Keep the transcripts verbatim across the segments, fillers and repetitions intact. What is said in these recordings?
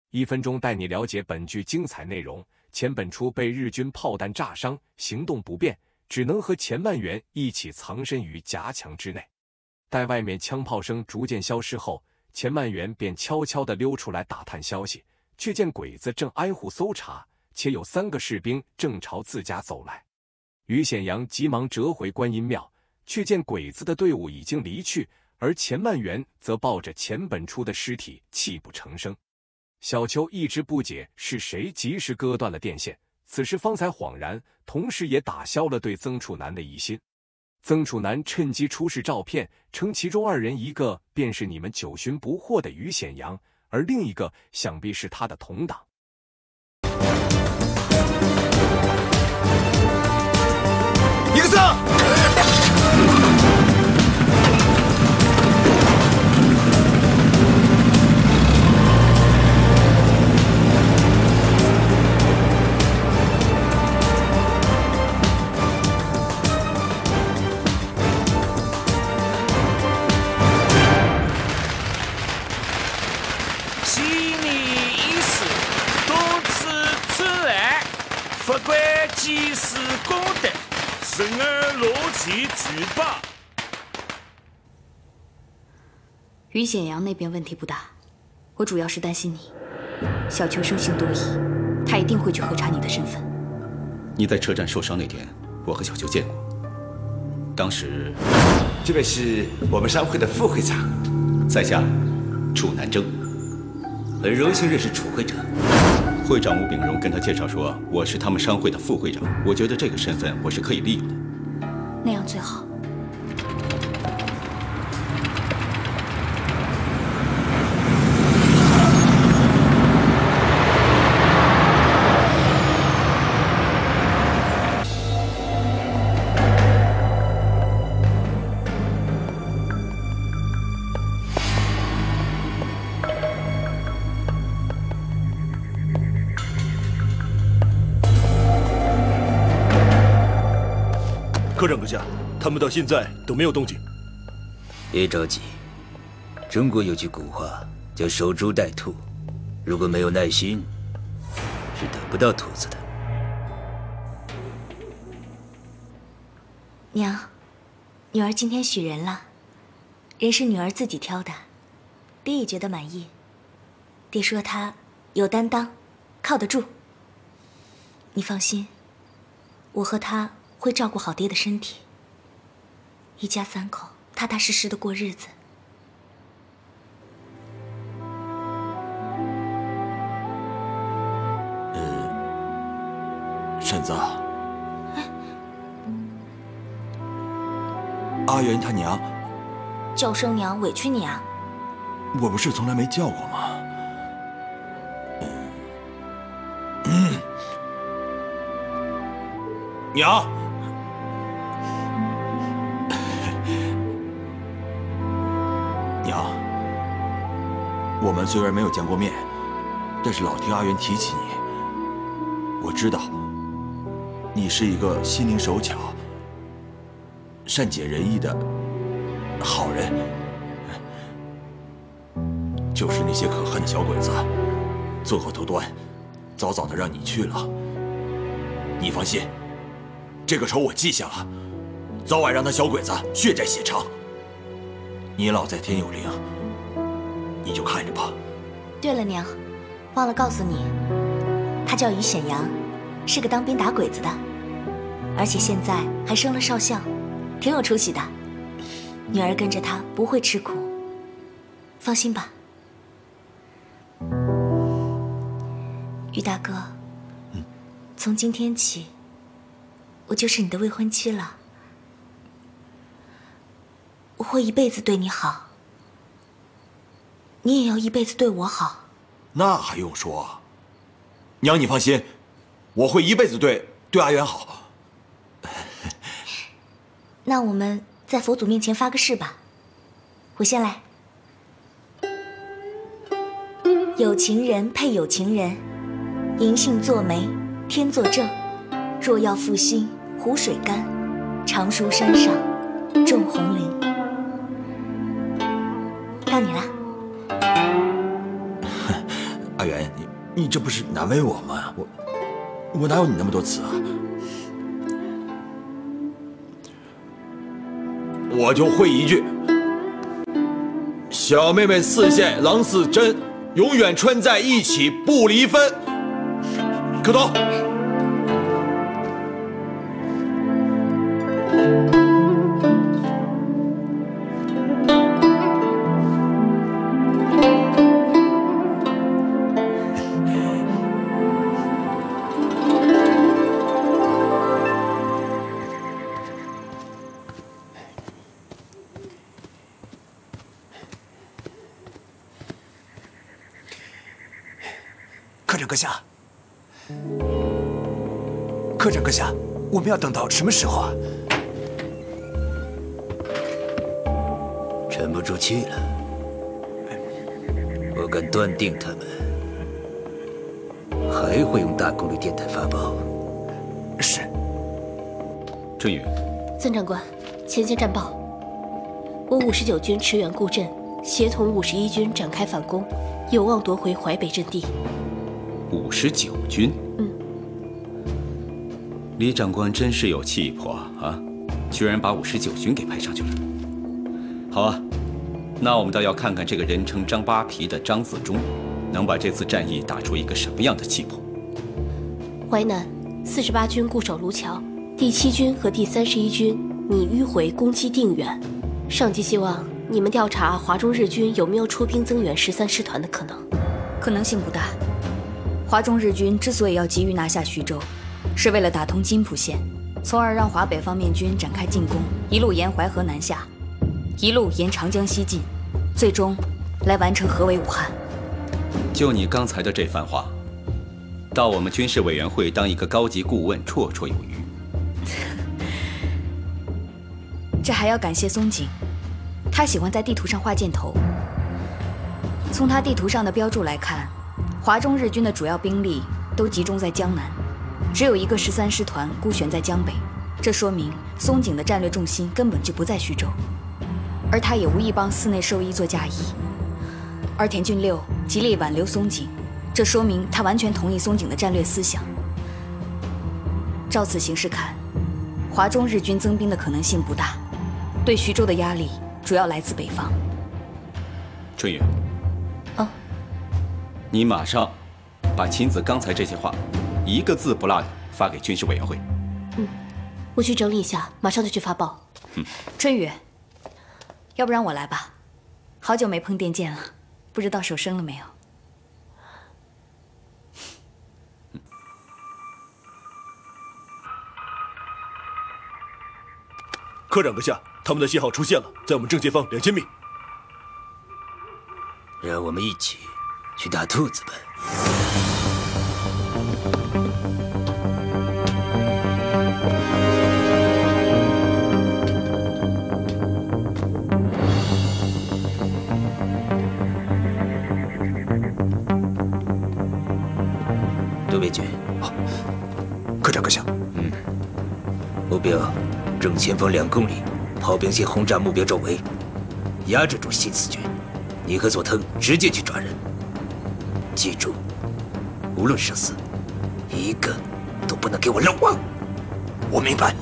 一分钟带你了解本剧精彩内容。钱本初被日军炮弹炸伤，行动不便，只能和钱万元一起藏身于夹墙之内。待外面枪炮声逐渐消失后，钱万元便悄悄地溜出来打探消息，却见鬼子正挨户搜查，且有三个士兵正朝自家走来。于显阳急忙折回观音庙，却见鬼子的队伍已经离去，而钱万元则抱着钱本初的尸体泣不成声。小秋一直不解是谁及时割断了电线，此时方才恍然，同时也打消了对曾楚南的疑心。曾楚南趁机出示照片，称其中二人一个便是你们九旬不惑的于显阳，而另一个想必是他的同党。 一个字。 法官检视公德，审而落其举报。 于显阳那边问题不大，我主要是担心你。小秋生性多疑，他一定会去核查你的身份。 你在车站受伤那天，我和小秋见过。当时， 这位是我们商会的副会长， 在下楚南征， 很荣幸认识楚会长。 会长吴炳荣跟他介绍说，我是他们商会的副会长，我觉得这个身份我是可以利用的。 那样最好。 科长阁下，他们到现在都没有动静。 别着急，中国有句古话叫“守株待兔”，如果没有耐心，是得不到兔子的。 娘，女儿今天许人了，人是女儿自己挑的，爹也觉得满意。爹说她有担当，靠得住。你放心，我和她会照顾好爹的身体，一家三口踏踏实实的过日子。 呃，婶子，阿元他娘叫声娘委屈你啊？ 我不是从来没叫过吗？嗯，娘。娘，我们虽然没有见过面，但是老听阿元提起你，我知道你是一个心灵手巧、善解人意的好人。就是那些可恨的小鬼子做恶多端，早早的让你去了。你放心，这个仇我记下了，早晚让那小鬼子血债血偿。你老在天有灵，你就看着吧。 对了，娘，忘了告诉你，他叫于显阳，是个当兵打鬼子的，而且现在还升了少校，挺有出息的。女儿跟着他不会吃苦，放心吧。于大哥， 嗯， 从今天起，我就是你的未婚妻了。我会一辈子对你好，你也要一辈子对我好。 那还用说？娘，你放心，我会一辈子对对阿元好。 那我们在佛祖面前发个誓吧。我先来。有情人配有情人，银杏作媒，天作正。若要负心，湖水干，常熟山上种红菱。到你了。 阿元，你你这不是难为我吗？我我哪有你那么多词啊？我就会一句：小妹妹似线，郎似针，永远穿在一起不离分。磕头。 科长阁下，科长阁下，我们要等到什么时候啊？ 沉不住气了，我敢断定他们还会用大功率电台发报。 是。 春雨， 曾长官，前线战报：我五十九军驰援固镇，协同五十一军展开反攻，有望夺回淮北阵地。 五十九军， 嗯， 李长官真是有气魄啊，居然把五十九军给派上去了。好啊，那我们倒要看看这个人称张八皮的张自忠，能把这次战役打出一个什么样的气魄。 淮南四十八军固守卢桥，第七军和第三十一军拟迂回攻击定远。上级希望你们调查华中日军有没有出兵增援十三师团的可能。 可能性不大。华中日军之所以要急于拿下徐州，是为了打通津浦线，从而让华北方面军展开进攻，一路沿淮河南下，一路沿长江西进，最终来完成合围武汉。 就你刚才的这番话，到我们军事委员会当一个高级顾问绰绰有余。 这还要感谢松井，他喜欢在地图上画箭头。从他地图上的标注来看，华中日军的主要兵力都集中在江南，只有一个十三师团孤悬在江北，这说明松井的战略重心根本就不在徐州，而他也无意帮寺内寿一做嫁衣。而田俊六极力挽留松井，这说明他完全同意松井的战略思想。照此形势看，华中日军增兵的可能性不大，对徐州的压力主要来自北方。 春雨， 啊， 你马上把秦子刚才这些话一个字不落的发给军事委员会。 嗯，我去整理一下，马上就去发报。 嗯， 春雨，要不然我来吧，好久没碰电剑了，不知道手生了没有。 科长阁下，他们的信号出现了，在我们正前方两千米。 让我们一起去打兔子吧。杜备军， 好，科长阁下。 嗯，目标正前方两公里，炮兵线轰炸目标周围，压制住新四军。你和佐藤直接去抓人，记住，无论生死，一个都不能给我漏网。 我明白。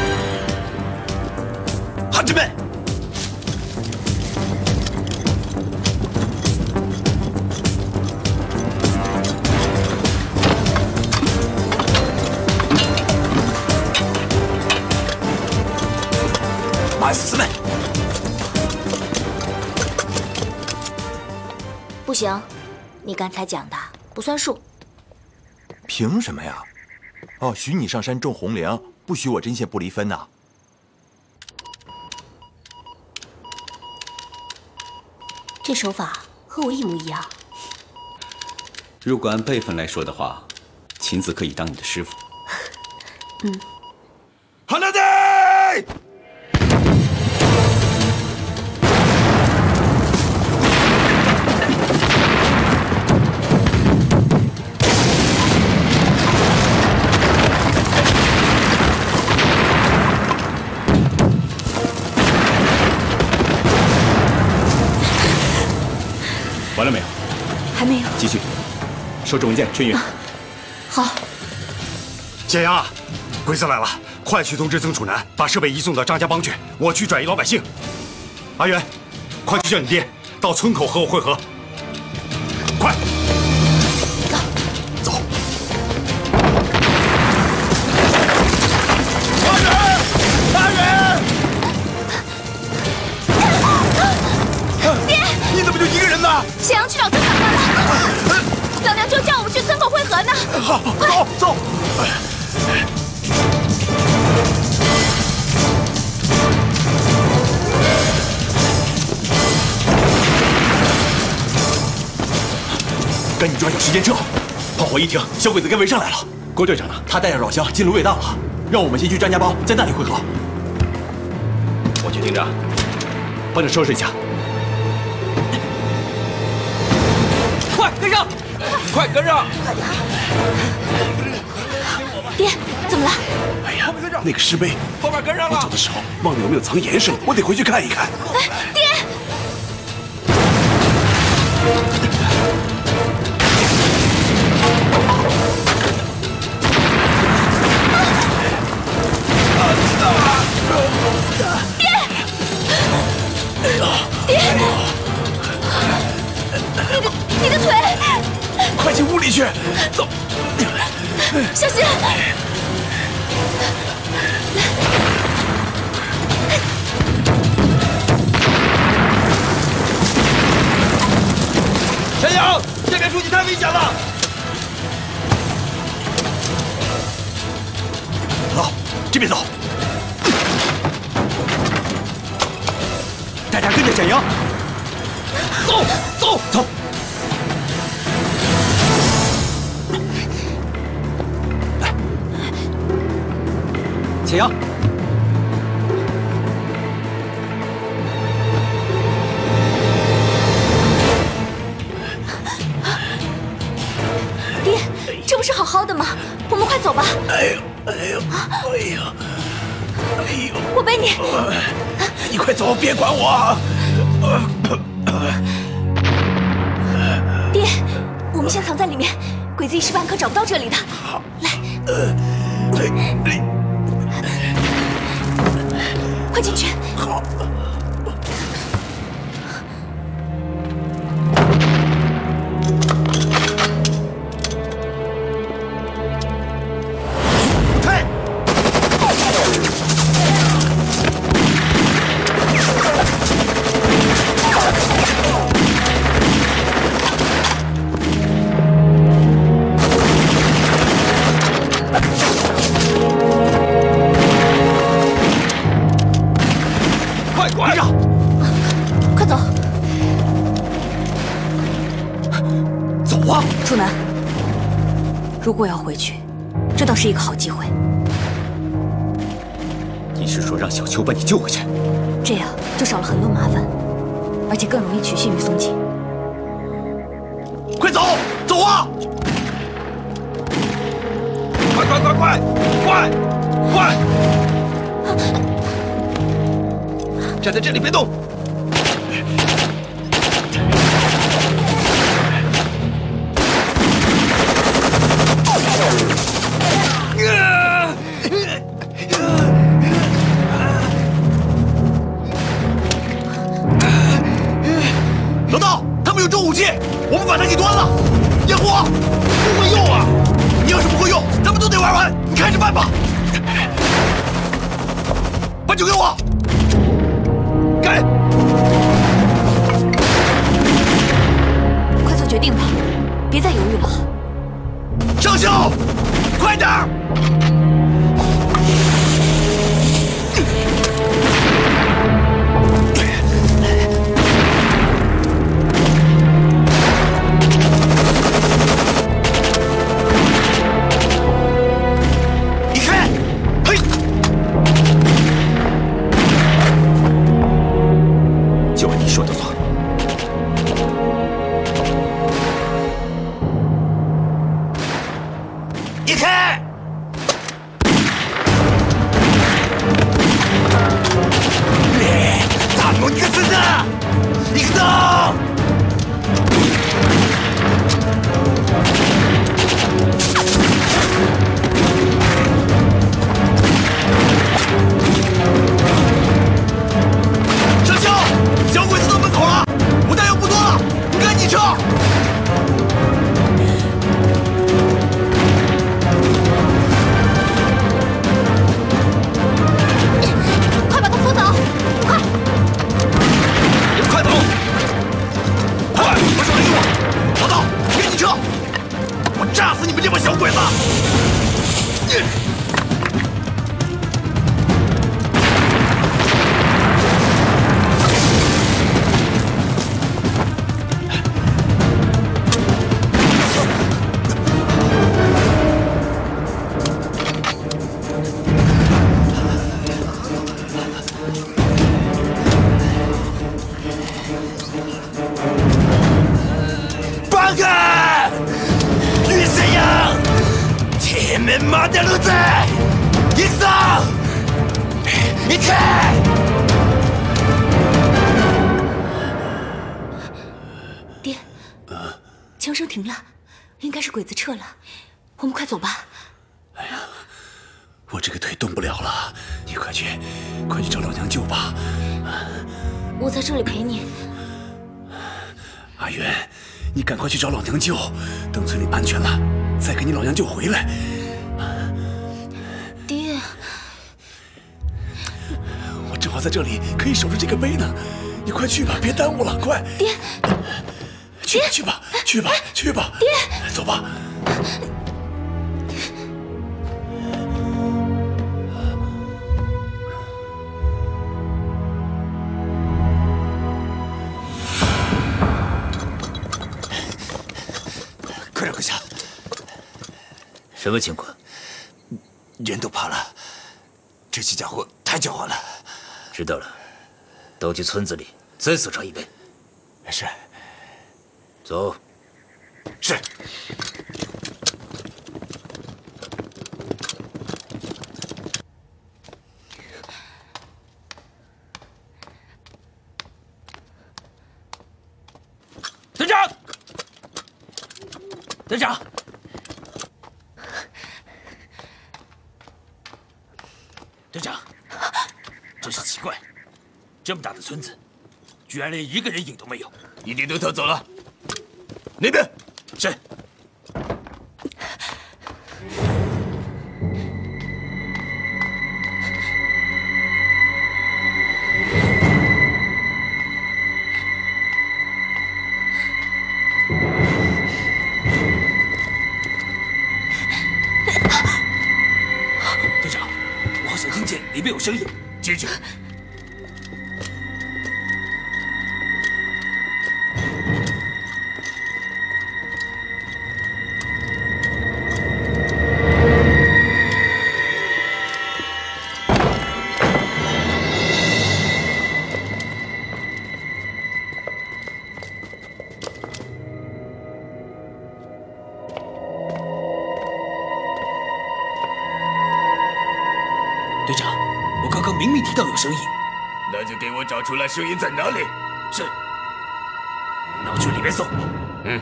汉子们，马斯们。 不行，你刚才讲的不算数。 凭什么呀？哦，许你上山种红粮，不许我针线不离分呐。 这手法和我一模一样。 如果按辈分来说的话，秦子可以当你的师傅。 嗯。 好了的。 完了没有？ 还没有。 继续。 收拾文件，春雨。 好。 简阳啊，鬼子来了，快去通知曾楚南，把设备移送到张家帮去。我去转移老百姓。阿元，快去叫你爹到村口和我会合。快， 走， 走。 阿元，阿元， 爹， 你怎么就一个人呢？ 咸阳去找村长干了，老娘就叫我们去村口会合呢。 好，走走。 赶紧抓紧时间撤！炮火一停，小鬼子该围上来了。 郭队长呢？ 他带着老乡进芦苇荡了，让我们先去张家帮，在那里会合。 我去盯着，帮着收拾一下。 快跟上！快跟上！ 爹，怎么了？ 哎呀，那个石碑， 后面跟上了。 我走的时候忘了有没有藏盐圣，我得回去看一看。 哎，爹！爹！爹！你的你的腿！ 快进屋里去，走！ 小心！ 陈阳，这边出去太危险了！ 好，这边走。大家跟着简阳， 走走走。 简阳， 爹，这不是好好的吗？我们快走吧。 哎呦，哎呦，哎呦，哎呦！ 我背你。 你快走，别管我。 爹，我们先藏在里面，鬼子一时半刻找不到这里的。 好， 来， 哎哎， 快进去。 好。 楚南，如果要回去，这倒是一个好机会。 你是说让小秋把你救回去？ 这样就少了很多麻烦，而且更容易取信于松井。 快走，走啊！快快快快快快！站在这里别动。 老道，他们有重武器，我们把它给端了。烟火，不会用啊！你要是不会用，咱们都得玩完。你看着办吧。把酒给我， 给。 快做决定吧，别再犹豫了。 上校，快点儿！你看，嘿， 就按你说的做。 你看。大牛，你个孙子，你个走！ 我炸死你们这帮小鬼子！ 放开！于三阳，前面马的路子，你走，你开！ 爹，枪声停了，应该是鬼子撤了，我们快走吧。 哎呀，我这个腿动不了了，你快去，快去找老娘舅吧。 我在这里陪你。 阿元，你赶快去找老娘舅，等村里安全了，再跟你老娘舅回来。 爹， 我正好在这里可以守着这个碑呢，你快去吧，别耽误了，快！ 爹， 去吧，去吧，去吧，去吧， 爹， 走吧。 快点阁下！ 什么情况？ 人都怕了，这些家伙太狡猾了。 知道了，都去村子里再搜查一遍。 是。 走。 是。 队长，队长，队长，真是奇怪，这么大的村子，居然连一个人影都没有， 一定都逃走了。那边是。队长，我好像听见里面有声音，进去。队长，我刚刚明明听到有声音。 那就给我找出来声音在哪里。 是。那我去里面搜。 嗯。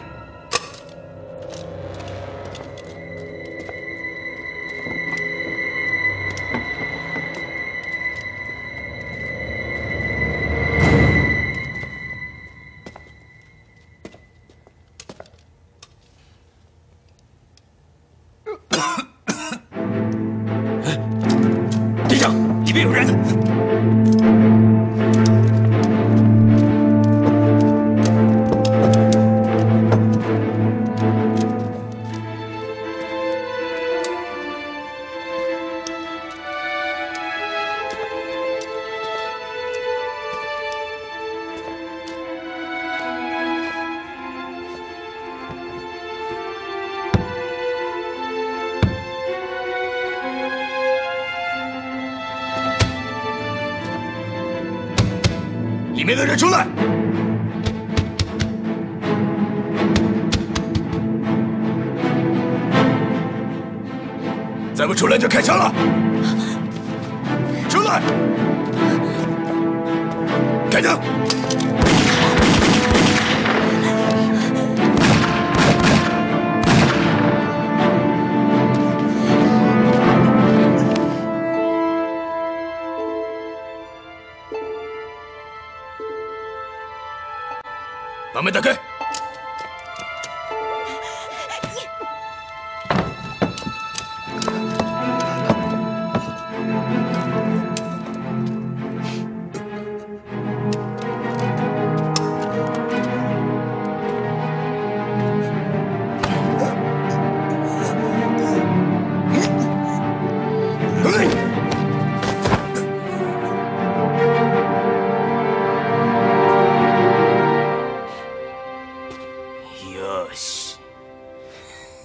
队长，里面有人！ 里面的人出来！再不出来就开枪了！出来！开枪！把门打开！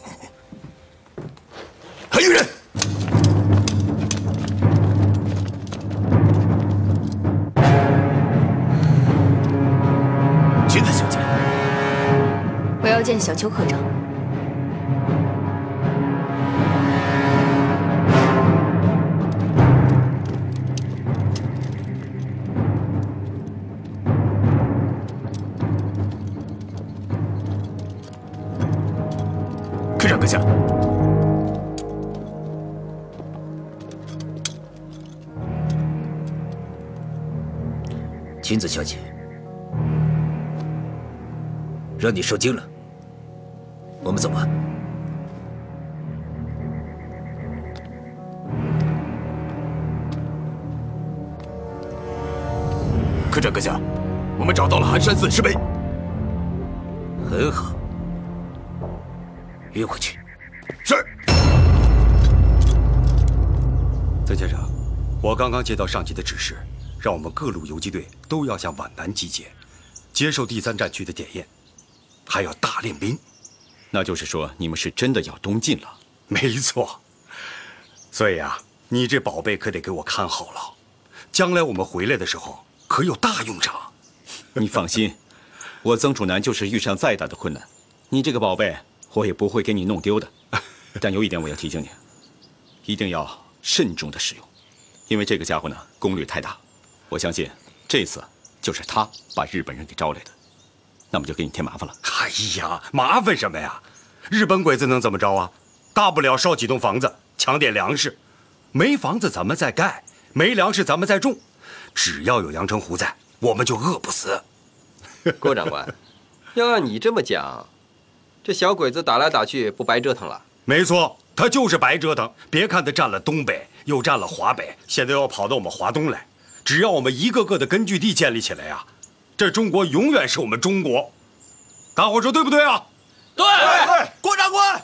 还有人！ 裙子小姐， 我要见小邱科长。 科长阁下。 裙子小姐，让你受惊了。我们走吧。 科长阁下，我们找到了寒山寺石碑。 很好，运回去。 是。 曾先生，我刚刚接到上级的指示，让我们各路游击队都要向皖南集结，接受第三战区的检验，还要大练兵。 那就是说，你们是真的要东进了？ 没错。所以啊，你这宝贝可得给我看好了，将来我们回来的时候可有大用场。 你放心，我曾楚南就是遇上再大的困难，你这个宝贝我也不会给你弄丢的。但有一点我要提醒你，一定要慎重的使用，因为这个家伙呢功率太大，我相信这次就是他把日本人给招来的，那么就给你添麻烦了。 哎呀，麻烦什么呀？日本鬼子能怎么着啊？大不了烧几栋房子，抢点粮食。没房子咱们再盖，没粮食咱们再种。只要有阳澄湖在，我们就饿不死。 郭长官，要按你这么讲，这小鬼子打来打去不白折腾了？ 没错，他就是白折腾。别看他占了东北，又占了华北，现在又要跑到我们华东来。只要我们一个个的根据地建立起来呀，这中国永远是我们中国。大伙说对不对啊？ 对。对，郭长官，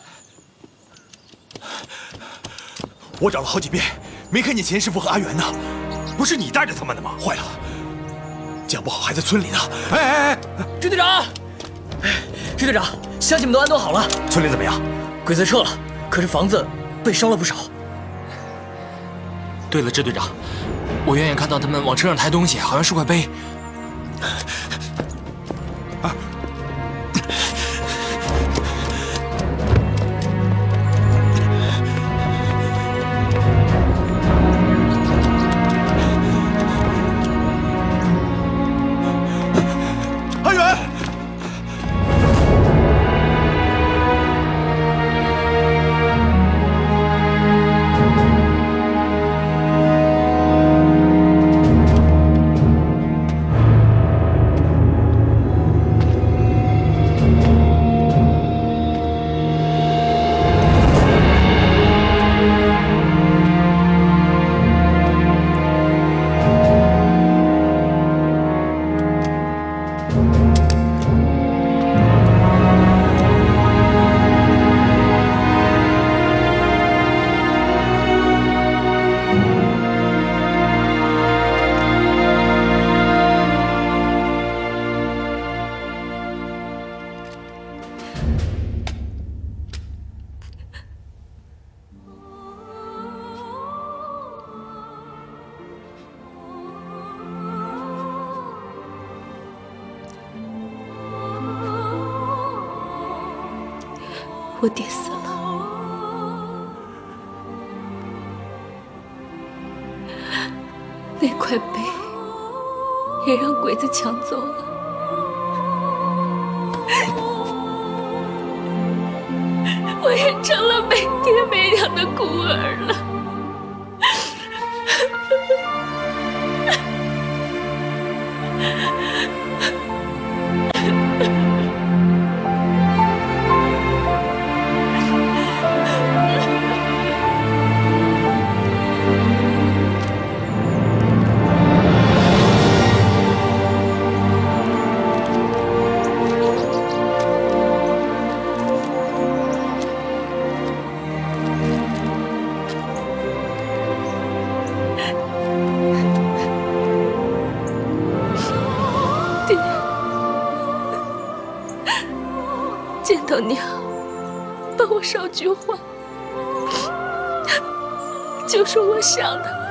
我找了好几遍，没看见钱师傅和阿元呢。 不是你带着他们的吗？ 坏了，讲不好还在村里呢。 哎哎哎， 支队长，支队长，乡亲们都安顿好了。 村里怎么样？ 鬼子撤了，可是房子被烧了不少。 对了，支队长，我远远看到他们往车上抬东西，好像是块碑。 啊！阿元！ 我爹死了，那块碑也让鬼子抢走了，我也成了没爹没娘的孤儿了。 多少句话，就是我想的。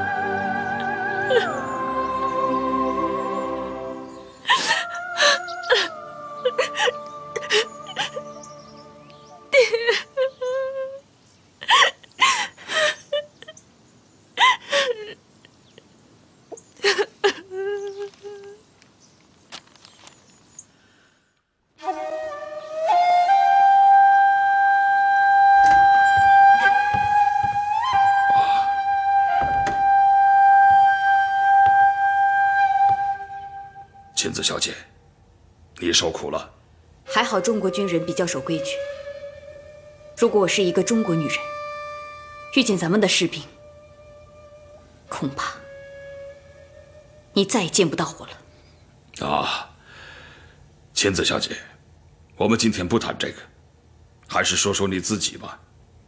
琴子小姐，你受苦了。 还好中国军人比较守规矩。如果我是一个中国女人，遇见咱们的士兵，恐怕你再也见不到我了。 啊，琴子小姐，我们今天不谈这个，还是说说你自己吧。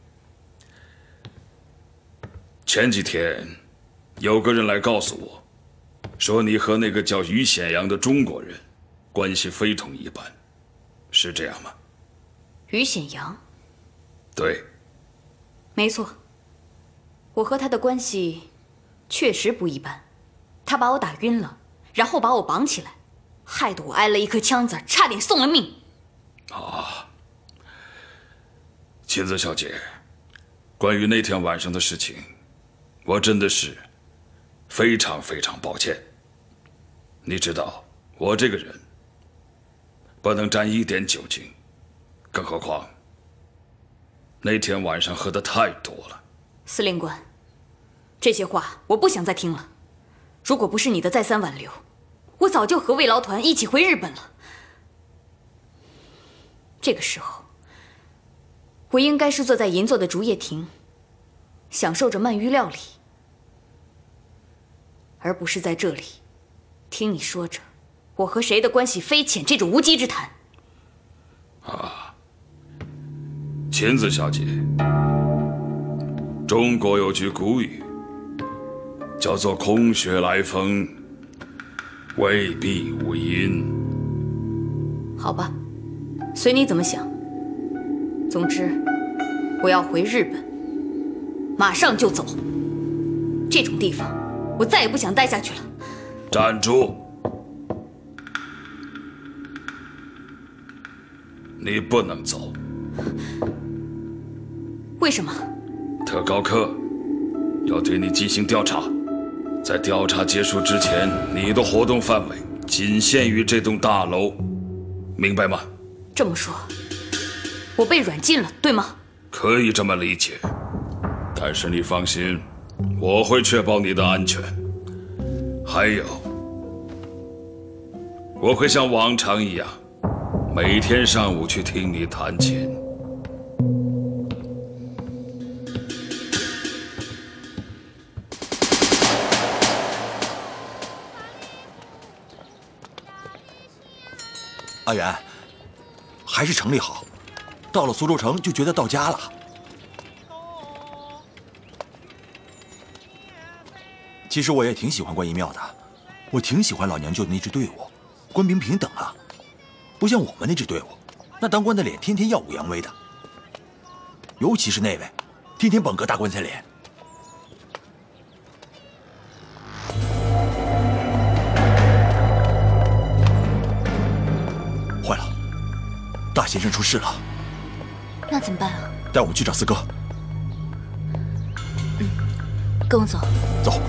前几天，有个人来告诉我，说你和那个叫于显阳的中国人关系非同一般，是这样吗？ 于显阳？ 对， 没错，我和他的关系确实不一般。他把我打晕了，然后把我绑起来，害得我挨了一颗枪子，差点送了命。 啊，琴子小姐，关于那天晚上的事情，我真的是非常非常抱歉。你知道，我这个人不能沾一点酒精，更何况那天晚上喝得太多了。 司令官，这些话我不想再听了。如果不是你的再三挽留，我早就和慰劳团一起回日本了。这个时候，我应该是坐在银座的竹叶亭，享受着鳗鱼料理，而不是在这里听你说着我和谁的关系匪浅这种无稽之谈。 啊，琴子小姐，中国有句古语，叫做“空穴来风，未必无因”。 好吧，随你怎么想。总之，我要回日本，马上就走。这种地方，我再也不想待下去了。 站住！你不能走。 为什么？ 特高课要对你进行调查，在调查结束之前，你的活动范围仅限于这栋大楼，明白吗？ 这么说，我被软禁了，对吗？ 可以这么理解，但是你放心，我会确保你的安全。还有，我会像往常一样，每天上午去听你弹琴。 阿元，还是城里好，到了苏州城就觉得到家了。其实我也挺喜欢观音庙的，我挺喜欢老娘舅的那支队伍，官兵平等啊，不像我们那支队伍，那当官的脸天天耀武扬威的，尤其是那位，天天绷个大棺材脸。坏了，大先生出事了， 那怎么办啊？ 带我们去找四哥。 嗯，跟我走。 走。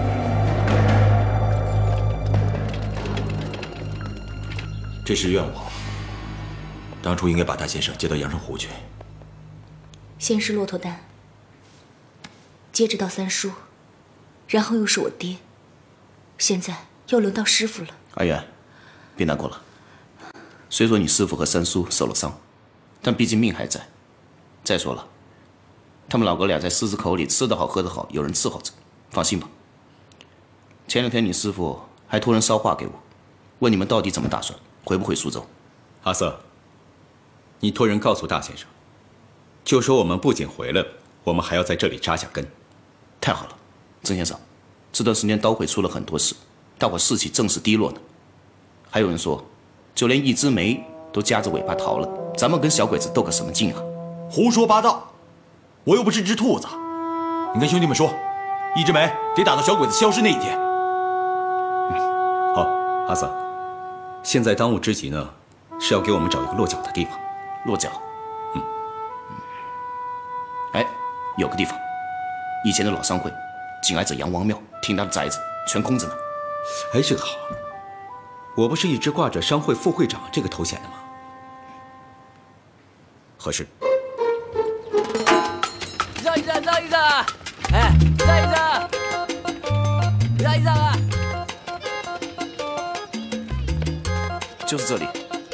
这是怨我，当初应该把大先生接到阳澄湖去。 先是骆驼蛋，接着到三叔，然后又是我爹，现在又轮到师傅了。 阿元，别难过了。虽说你师傅和三叔受了伤，但毕竟命还在。再说了，他们老哥俩在狮子口里吃得好喝得好，有人伺候着，放心吧。前两天你师傅还托人捎话给我，问你们到底怎么打算，回不回苏州？ 阿瑟，你托人告诉大先生，就说我们不仅回来了，我们还要在这里扎下根。 太好了，曾先生，这段时间刀会出了很多事，大伙士气正是低落呢。还有人说，就连一枝梅都夹着尾巴逃了，咱们跟小鬼子斗个什么劲啊？ 胡说八道！我又不是只兔子。你跟兄弟们说，一枝梅得打到小鬼子消失那一天。 好，阿瑟，现在当务之急呢，是要给我们找一个落脚的地方。 落脚？嗯。哎，有个地方，以前的老商会，紧挨着杨王庙，挺大的宅子，全空着呢。 哎，这个好。我不是一直挂着商会副会长这个头衔的吗？合适。 让一让，让一让！哎，让一让！让一让啊！ 就是这里。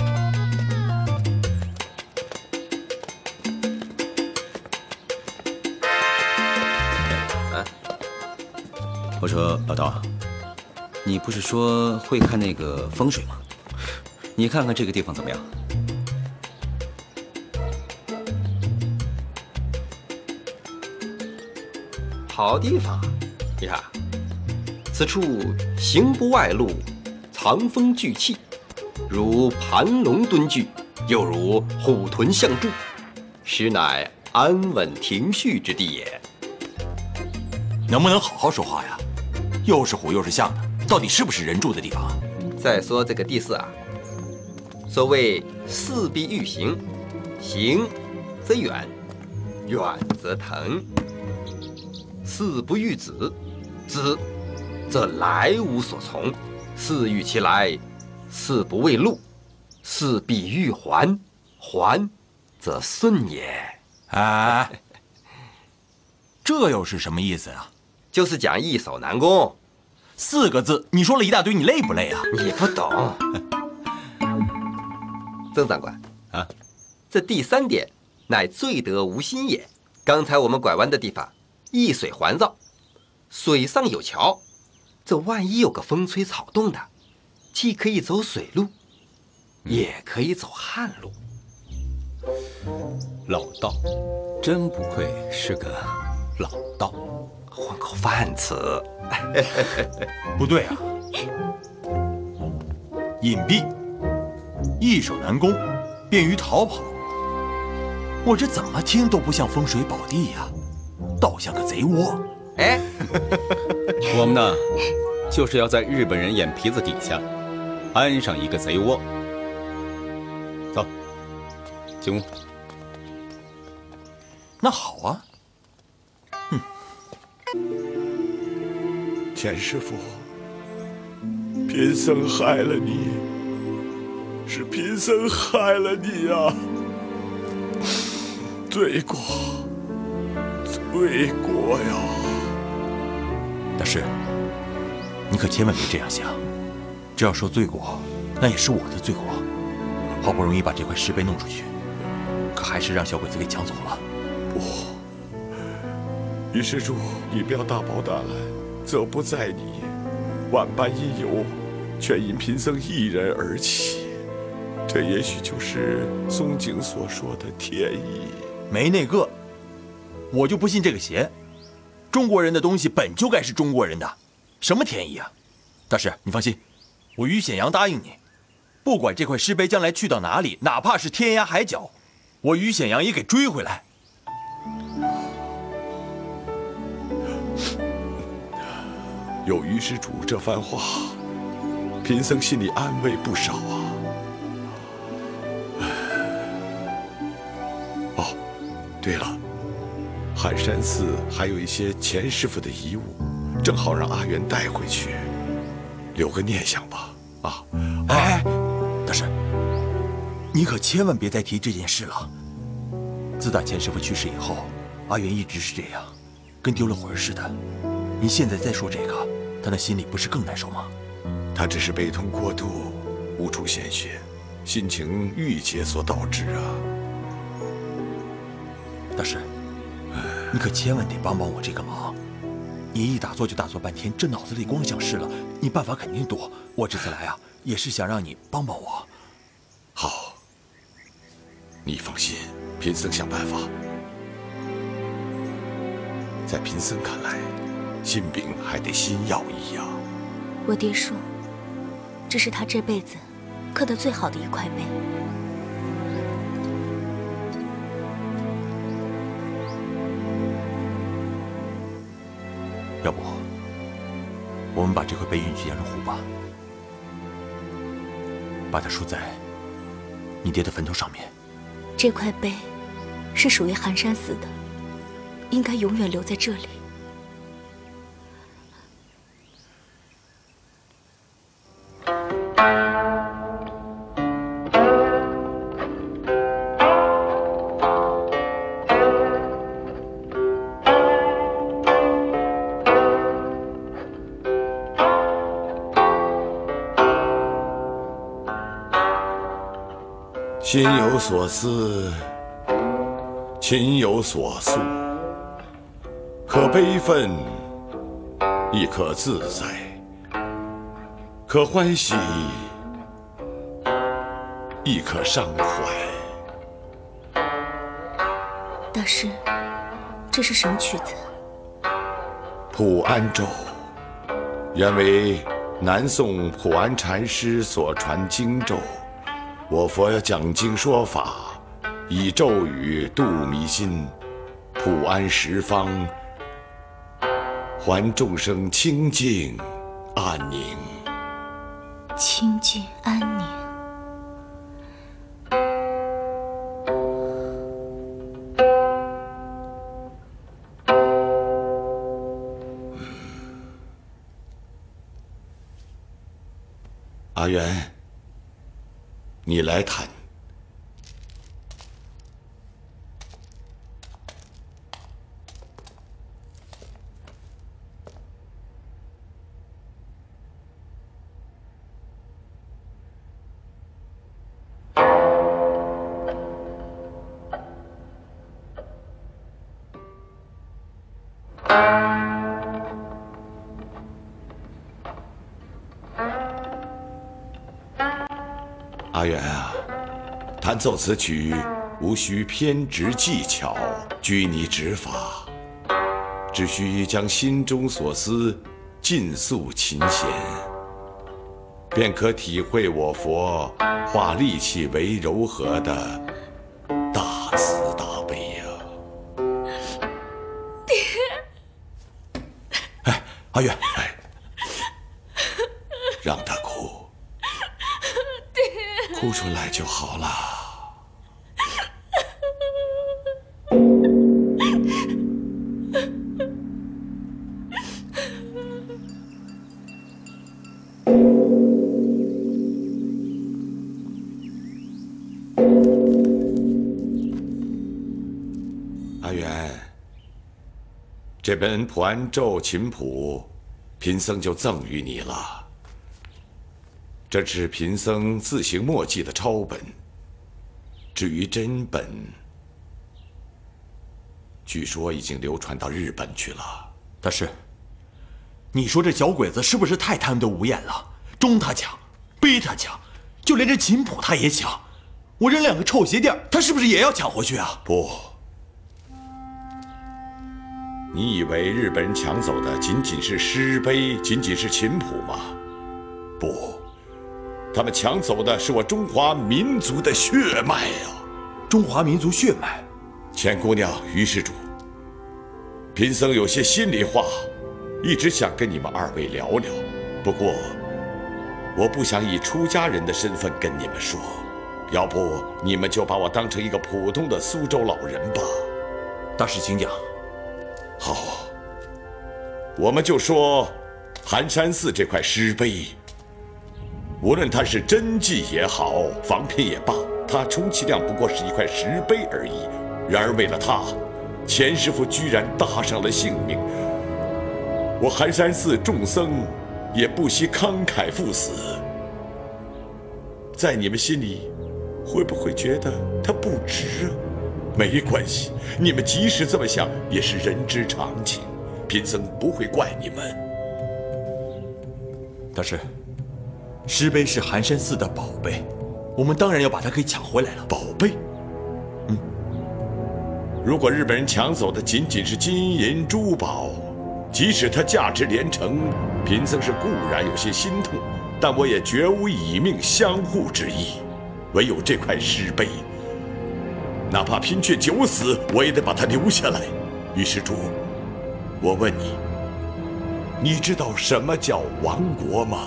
啊！我说老道，你不是说会看那个风水吗？你看看这个地方怎么样？ 好地方，你看，此处行不外露，藏风聚气，如盘龙蹲踞，又如虎豚相助，实乃安稳庭序之地也。 能不能好好说话呀？又是虎又是象的，到底是不是人住的地方啊？ 再说这个地势啊，所谓势必欲行，行则远，远则腾。事不欲止，止则来无所从；事欲其来，事不为路；事必欲还，还则顺也。 哎，这又是什么意思啊？ 就是讲易守难攻。 四个字，你说了一大堆，你累不累啊？ 你不懂。曾长官啊， 这第三点乃最得无心也。刚才我们拐弯的地方。一水环绕，水上有桥，这万一有个风吹草动的，既可以走水路，也可以走旱路。 老道，真不愧是个老道， 混口饭吃。 不对啊，隐蔽，易守难攻，便于逃跑。我这怎么听都不像风水宝地呀、啊。倒像个贼窝。 哎， 我们呢，就是要在日本人眼皮子底下安上一个贼窝。走，进屋。 那好啊。 嗯，钱师傅，贫僧害了你，是贫僧害了你呀、啊，罪过。罪过呀！ 大师，你可千万别这样想。这要说罪过，那也是我的罪过。好不容易把这块石碑弄出去，可还是让小鬼子给抢走了。 不，于施主，你不要大包大揽，责不在你。万般因由，全因贫僧一人而起。这也许就是松井所说的天意。 没那个。我就不信这个邪，中国人的东西本就该是中国人的，什么天意啊？大师，你放心，我于显阳答应你，不管这块石碑将来去到哪里，哪怕是天涯海角，我于显阳也给追回来。 有于施主这番话，贫僧心里安慰不少啊。哦，对了。寒山寺还有一些钱师傅的遗物，正好让阿元带回去，留个念想吧。啊， 哎，大师，你可千万别再提这件事了。自打钱师傅去世以后，阿元一直是这样，跟丢了魂似的。你现在再说这个，他那心里不是更难受吗？ 他只是悲痛过度，无处宣泄，心情郁结所导致啊。 大师。你可千万得帮帮我这个忙，你一打坐就打坐半天，这脑子里光想事了，你办法肯定多。我这次来啊，也是想让你帮帮我。 好，你放心，贫僧想办法。在贫僧看来，心饼还得心药医呀。 我爹说，这是他这辈子刻得最好的一块碑。 要不，我们把这块碑运去阳澄湖吧，把它竖在你爹的坟头上面。 这块碑是属于寒山寺的，应该永远留在这里。 心有所思，情有所诉，可悲愤，亦可自在；可欢喜，亦可伤怀。 大师，这是什么曲子？ 普安咒，原为南宋普安禅师所传经咒。我佛讲经说法，以咒语度迷心，普安十方，还众生清净安宁。 清净安宁。 阿元，你来谈。阿元啊，弹奏此曲无需偏执技巧、拘泥指法，只需将心中所思尽诉琴弦，便可体会我佛化戾气为柔和的大慈大悲呀、啊！ 爹， 哎，阿元，哎，让他哭。哭出来就好了。阿元，这本普安咒琴谱，贫僧就赠予你了。这是贫僧自行墨迹的抄本，至于真本，据说已经流传到日本去了。 大师，你说这小鬼子是不是太贪得无厌了？中他抢，背他抢，就连这琴谱他也抢。我扔两个臭鞋垫，他是不是也要抢回去啊？ 不，你以为日本人抢走的仅仅是诗碑，仅仅是琴谱吗？不。他们抢走的是我中华民族的血脉呀！ 中华民族血脉， 钱姑娘、于施主，贫僧有些心里话，一直想跟你们二位聊聊。不过，我不想以出家人的身份跟你们说，要不你们就把我当成一个普通的苏州老人吧。 大师请讲。 好，我们就说寒山寺这块石碑。无论它是真迹也好，仿品也罢，它充其量不过是一块石碑而已。然而为了它，钱师傅居然搭上了性命。我寒山寺众僧也不惜慷慨赴死。在你们心里，会不会觉得它不值啊？没关系，你们即使这么想，也是人之常情，贫僧不会怪你们。 大师。石碑是寒山寺的宝贝，我们当然要把它给抢回来了。 宝贝，嗯，如果日本人抢走的仅仅是金银珠宝，即使它价值连城，贫僧是固然有些心痛，但我也绝无以命相护之意。唯有这块石碑，哪怕拼却九死，我也得把它留下来。于施主，我问你， 你知道什么叫亡国吗？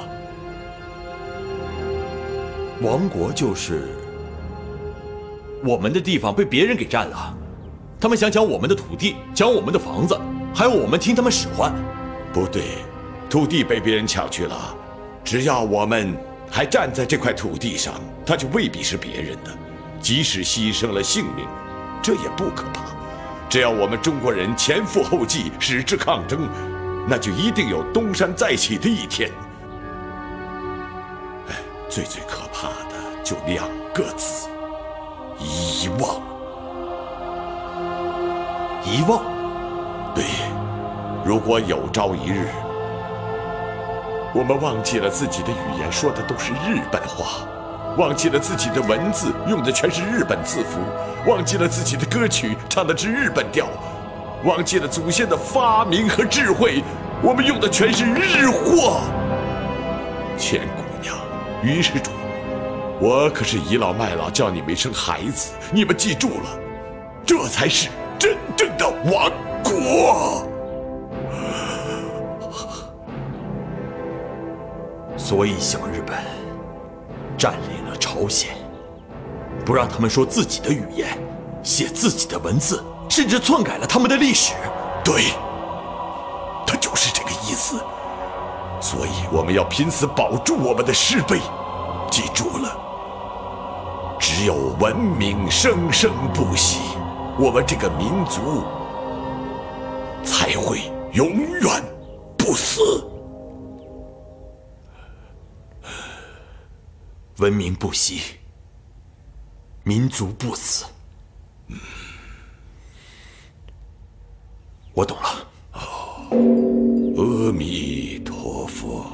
亡国就是我们的地方被别人给占了，他们想抢我们的土地，抢我们的房子，还要我们听他们使唤。 不对，土地被别人抢去了，只要我们还站在这块土地上，它就未必是别人的。即使牺牲了性命，这也不可怕。只要我们中国人前赴后继，矢志抗争，那就一定有东山再起的一天。哎，最最可怕的就两个字：遗忘。 遗忘？ 对，如果有朝一日，我们忘记了自己的语言说的都是日本话，忘记了自己的文字用的全是日本字符，忘记了自己的歌曲唱的是日本调，忘记了祖先的发明和智慧，我们用的全是日货。千姑娘，于施主，我可是倚老卖老叫你们生孩子，你们记住了，这才是真正的亡国。 所以小日本占领了朝鲜，不让他们说自己的语言，写自己的文字，甚至篡改了他们的历史。 对，他就是这个意思。所以我们要拼死保住我们的师辈，记住了，只有文明生生不息，我们这个民族才会永远不死。 文明不息，民族不死。嗯，我懂了。 哦，阿弥陀佛。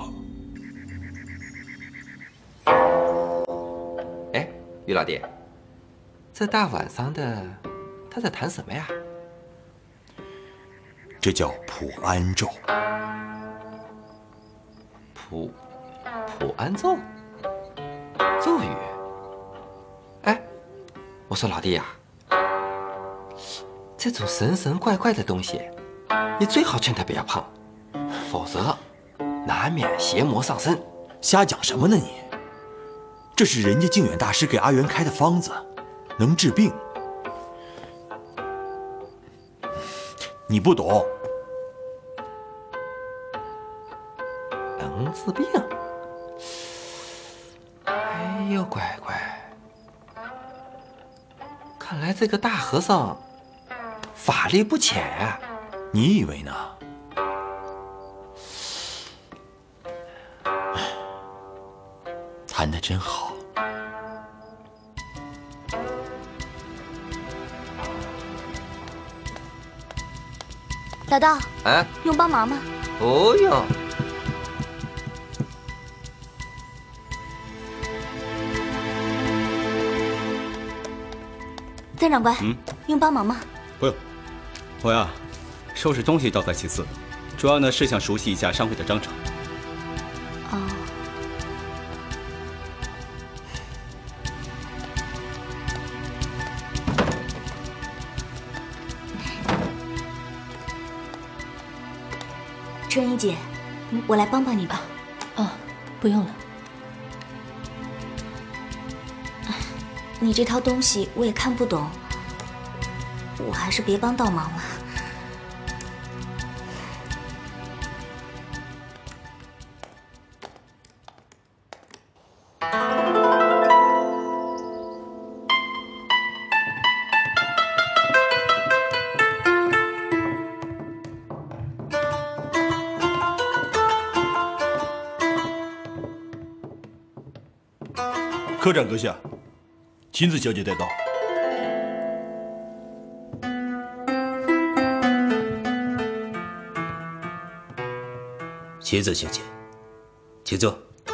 哎，于老弟，这大晚上的，他在谈什么呀？ 这叫普安咒。 普普安咒？咒语？哎，我说老弟呀、啊，这种神神怪怪的东西，你最好劝他不要碰，否则难免邪魔上身。 瞎讲什么呢你？这是人家靖远大师给阿元开的方子，能治病。你不懂。 能治病？哎呦乖乖，看来这个大和尚法力不浅啊。 你以为呢？谈得真好。 老道， 哎， 用帮忙吗？ 不用。 曾长官， 嗯， 用帮忙吗？ 不用，我呀，收拾东西倒在其次，主要呢是想熟悉一下商会的章程。 哦。春怡姐，我来帮帮你吧。 哦，不用了。 你这套东西我也看不懂，我还是别帮倒忙了。 科长阁下，琴子小姐带到。 琴子小姐，请坐。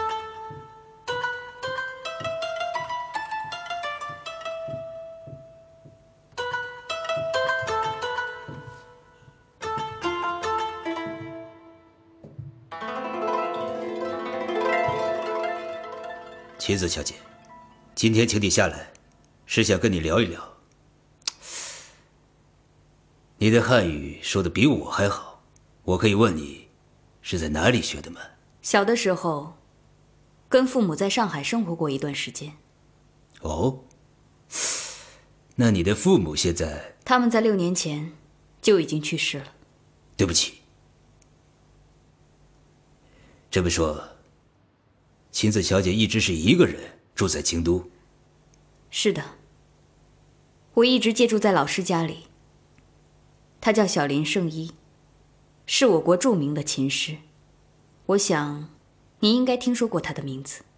琴子小姐，今天请你下来，是想跟你聊一聊。你的汉语说的比我还好，我可以问你， 是在哪里学的吗？ 小的时候，跟父母在上海生活过一段时间。 哦，那你的父母现在？ 他们在六年前就已经去世了。 对不起。这么说，晴子小姐一直是一个人住在京都？ 是的，我一直借住在老师家里。他叫小林圣一，是我国著名的琴师。我想，你应该听说过他的名字。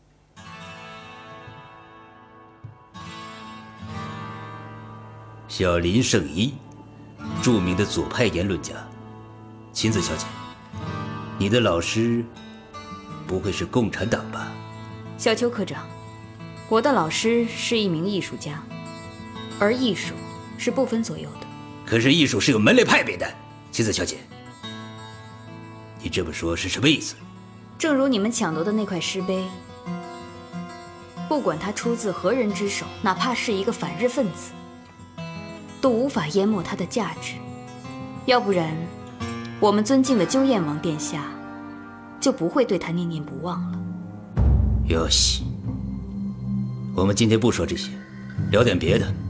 小林圣一，著名的左派言论家。晴子小姐，你的老师不会是共产党吧？ 小邱科长，我的老师是一名艺术家，而艺术是不分左右的。 可是艺术是有门类派别的，晴子小姐，你这么说是什么意思？ 正如你们抢夺的那块石碑，不管它出自何人之手，哪怕是一个反日分子，都无法淹没它的价值。要不然，我们尊敬的鸠彦王殿下就不会对他念念不忘了。 哟西，我们今天不说这些，聊点别的。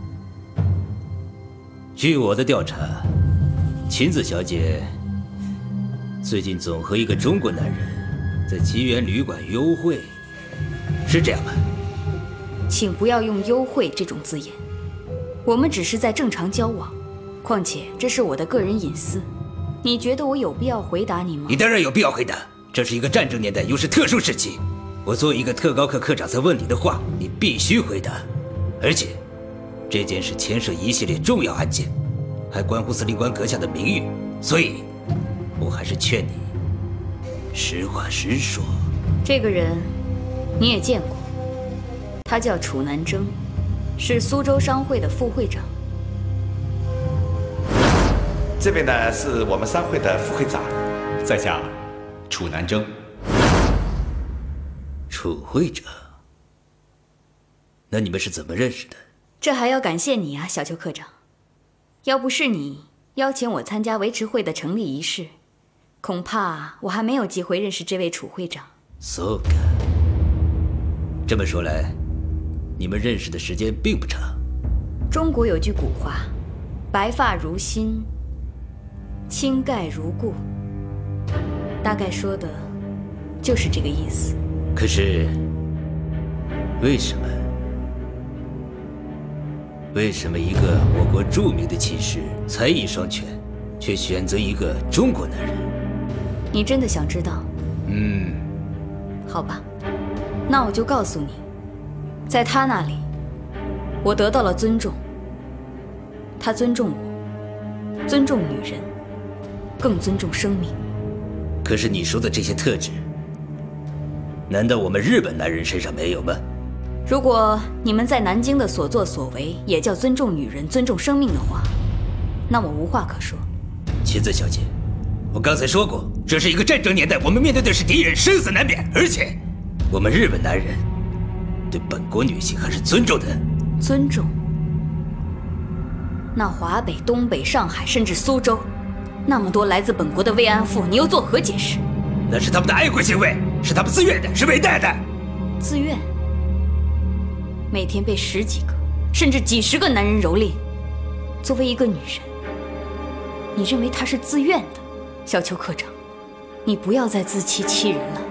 据我的调查，晴子小姐最近总和一个中国男人在吉源旅馆幽会，是这样吗？ 请不要用幽会这种字眼，我们只是在正常交往，况且这是我的个人隐私。你觉得我有必要回答你吗？ 你当然有必要回答，这是一个战争年代，又是特殊时期。我作为一个特高课科长在问你的话，你必须回答。而且，这件事牵涉一系列重要案件，还关乎司令官阁下的名誉，所以，我还是劝你实话实说。 这个人，你也见过，他叫楚南征，是苏州商会的副会长。 这位呢是我们商会的副会长， 在下楚南征。 楚会长，那你们是怎么认识的？ 这还要感谢你啊，小邱科长。要不是你邀请我参加维持会的成立仪式，恐怕我还没有机会认识这位楚会长。 So good。这么说来，你们认识的时间并不长。 中国有句古话：“白发如新，青盖如故”，大概说的就是这个意思。 可是，为什么？为什么一个我国著名的琴师，才艺双全，却选择一个中国男人？ 你真的想知道？ 嗯， 好吧，那我就告诉你，在他那里，我得到了尊重。他尊重我，尊重女人，更尊重生命。 可是你说的这些特质，难道我们日本男人身上没有吗？ 如果你们在南京的所作所为也叫尊重女人、尊重生命的话，那我无话可说。 晴子小姐，我刚才说过，这是一个战争年代，我们面对的是敌人，生死难免。而且，我们日本男人对本国女性还是尊重的。 尊重？那华北、东北、上海，甚至苏州，那么多来自本国的慰安妇，你又作何解释？ 那是他们的爱国行为，是他们自愿的，是伟大的。 自愿？每天被十几个，甚至几十个男人蹂躏，作为一个女人，你认为她是自愿的？小邱科长，你不要再自欺欺人了。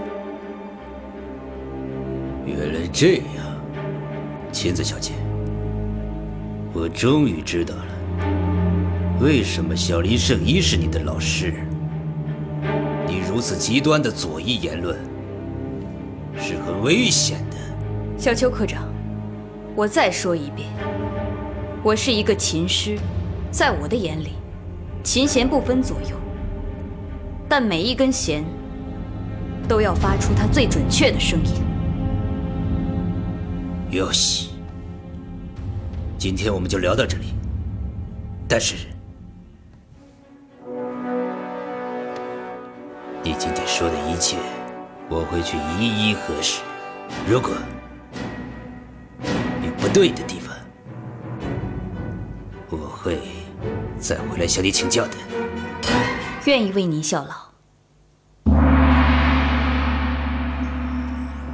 原来这样，晴子小姐，我终于知道了，为什么小林圣一是你的老师。你如此极端的左翼言论是很危险的。 小邱科长，我再说一遍，我是一个琴师，在我的眼里，琴弦不分左右，但每一根弦都要发出它最准确的声音。 哟西，今天我们就聊到这里，但是你今天说的一切，我会去一一核实。如果有不对的地方，我会再回来向你请教的。 愿意为您效劳。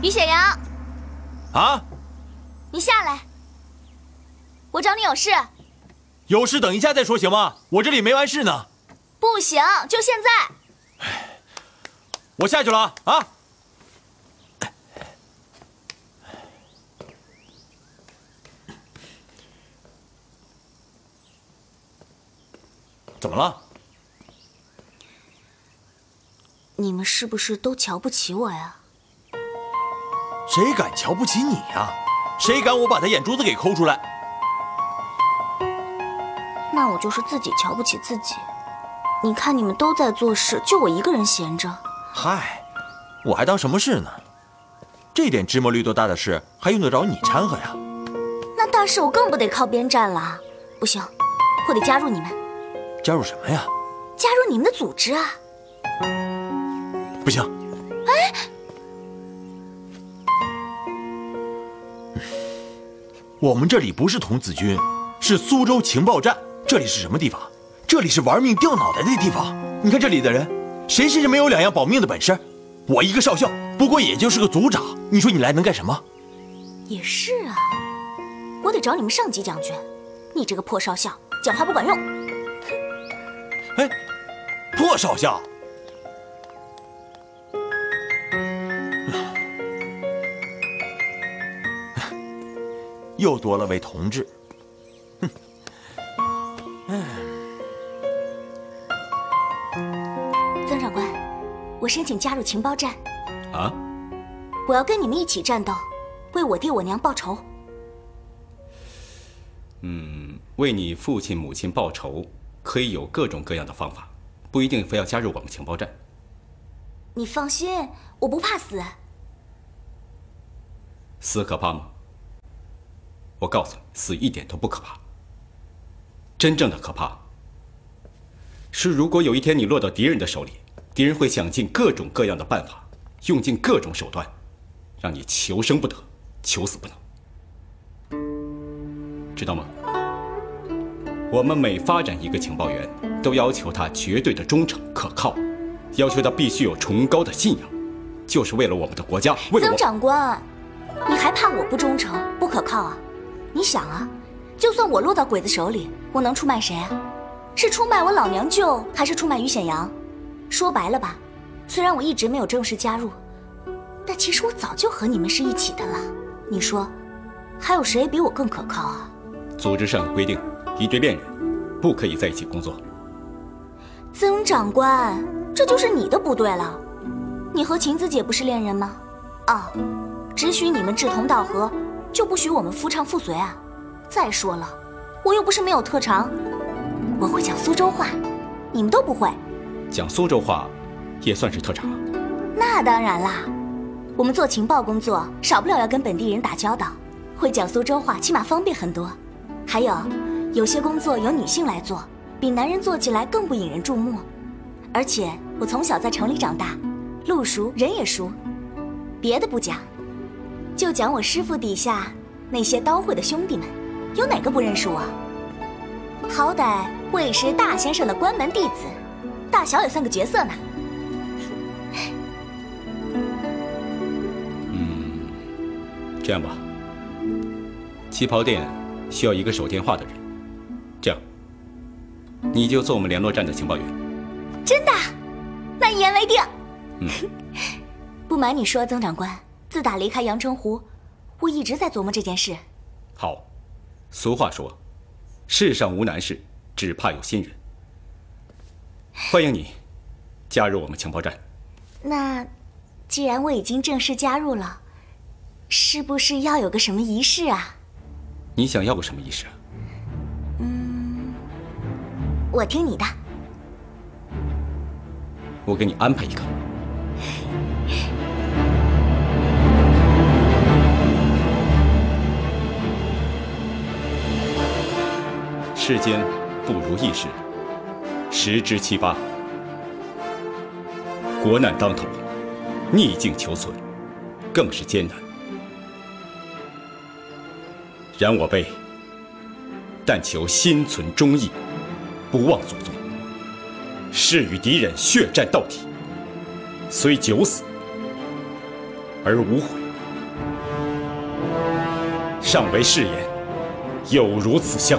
于显阳， 啊， 你下来，我找你有事。 有事等一下再说行吗？我这里没完事呢。 不行，就现在。 我下去了啊。怎么了？ 你们是不是都瞧不起我呀？ 谁敢瞧不起你呀？谁敢我把他眼珠子给抠出来？ 那我就是自己瞧不起自己。你看你们都在做事，就我一个人闲着。 嗨，我还当什么事呢？这点芝麻绿豆大的事，还用得着你掺和呀？ 那大事我更不得靠边站了。不行，我得加入你们。 加入什么呀？ 加入你们的组织啊！ 不行。 哎， 我们这里不是童子军，是苏州情报站。这里是什么地方？这里是玩命掉脑袋的地方。你看这里的人，谁谁是没有两样保命的本事？我一个少校，不过也就是个组长。你说你来能干什么？ 也是啊，我得找你们上级将军。你这个破少校，讲话不管用。 哎，破少校！又多了位同志。哼， 曾长官，我申请加入情报站。 啊？ 我要跟你们一起战斗，为我爹我娘报仇。 嗯，为你父亲母亲报仇，可以有各种各样的方法，不一定非要加入我们情报站。 你放心，我不怕死。 死可怕吗？我告诉你，死一点都不可怕。真正的可怕，是如果有一天你落到敌人的手里，敌人会想尽各种各样的办法，用尽各种手段，让你求生不得，求死不能。知道吗？我们每发展一个情报员，都要求他绝对的忠诚可靠，要求他必须有崇高的信仰，就是为了我们的国家，为了我。 曾长官，你还怕我不忠诚、不可靠啊？你想啊，就算我落到鬼子手里，我能出卖谁啊？是出卖我老娘舅，还是出卖于显阳？说白了吧，虽然我一直没有正式加入，但其实我早就和你们是一起的了。你说，还有谁比我更可靠啊？ 组织上有规定，一对恋人不可以在一起工作。 曾长官，这就是你的不对了。你和晴子姐不是恋人吗？啊，只许你们志同道合，就不许我们夫唱妇随啊！再说了，我又不是没有特长，我会讲苏州话，你们都不会。 讲苏州话，也算是特长。 那当然啦，我们做情报工作，少不了要跟本地人打交道，会讲苏州话，起码方便很多。还有，有些工作由女性来做，比男人做起来更不引人注目。而且我从小在城里长大，路熟人也熟。别的不讲，就讲我师傅底下那些刀会的兄弟们，有哪个不认识我？好歹我也是大先生的关门弟子，大小也算个角色呢。 嗯，这样吧，旗袍店需要一个守电话的人，这样，你就做我们联络站的情报员。 真的？那一言为定。 嗯。 不瞒你说，曾长官，自打离开阳澄湖，我一直在琢磨这件事。 好，俗话说，世上无难事，只怕有心人。欢迎你加入我们情报站。 那既然我已经正式加入了，是不是要有个什么仪式啊？ 你想要个什么仪式啊？ 嗯，我听你的。 我给你安排一个。世间不如意事十之七八，国难当头，逆境求存，更是艰难。然我辈但求心存忠义，不忘祖宗，誓与敌人血战到底，虽九死而无悔。 尚为誓言，有如此香。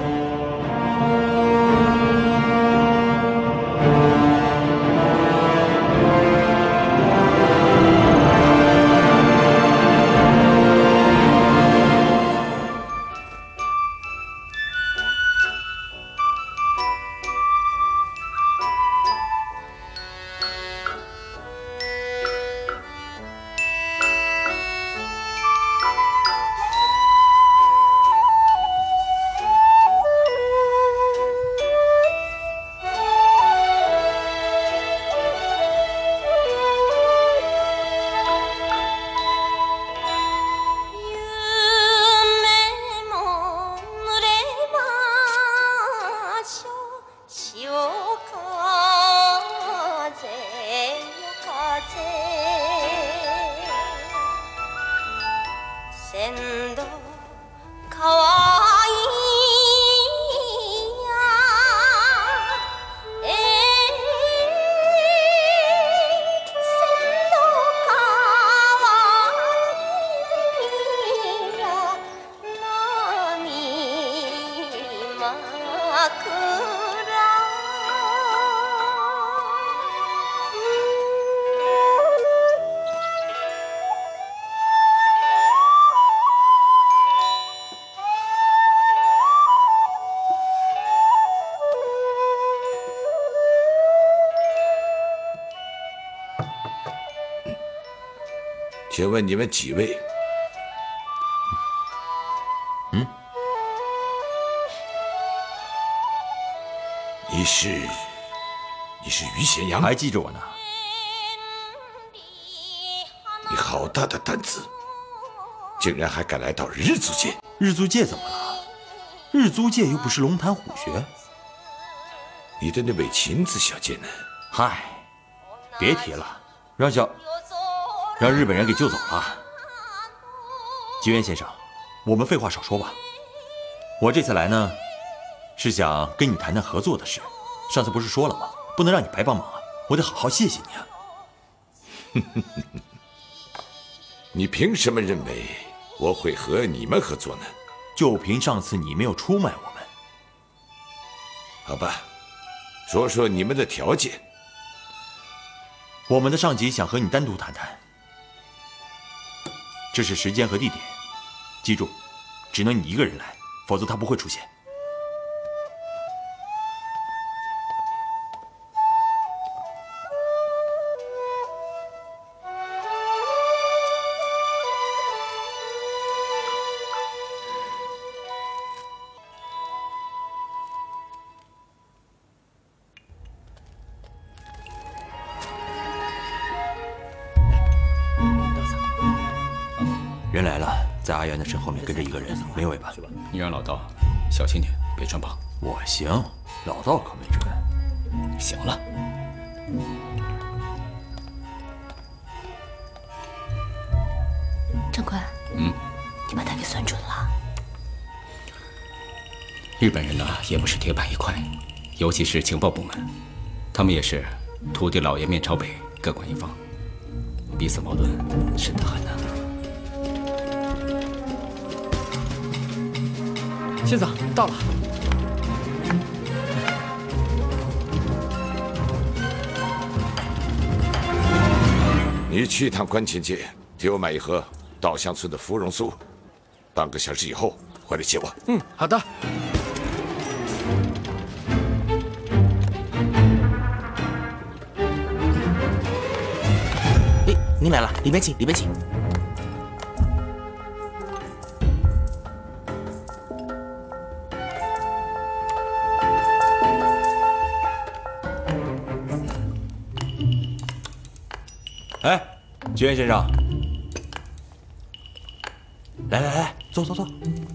请问你们几位？ 嗯， 你是你是于咸阳？ 还记着我呢？ 你好大的胆子，竟然还敢来到日租界！ 日租界怎么了？日租界又不是龙潭虎穴。 你的那位琴子小姐呢？ 嗨，别提了，让小。让日本人给救走了。吉原先生，我们废话少说吧。我这次来呢，是想跟你谈谈合作的事。上次不是说了吗？不能让你白帮忙啊！我得好好谢谢你啊。 你凭什么认为我会和你们合作呢？ 就凭上次你没有出卖我们。 好吧，说说你们的条件。 我们的上级想和你单独谈谈。这是时间和地点，记住，只能你一个人来，否则他不会出现。人来了，在阿元的身后面跟着一个人，没尾巴。 你让老道小心点，别穿帮。 我行，老道可没准。 行了。 长官， 嗯， 你把他给算准了。 日本人呢，也不是铁板一块，尤其是情报部门，他们也是土地老爷面朝北，各管一方，彼此矛盾深得很呢。 先生，到了。 你去一趟关前街，替我买一盒稻香村的芙蓉酥，半个小时以后回来接我。 嗯，好的。 哎，您来了，里面请，里面请。 哎，菊原先生，来来来，坐坐坐。